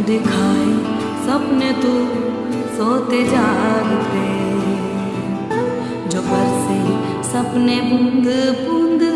दिखाए सपने तू सोते जागते, जो बरसे सपने बूंद बूंद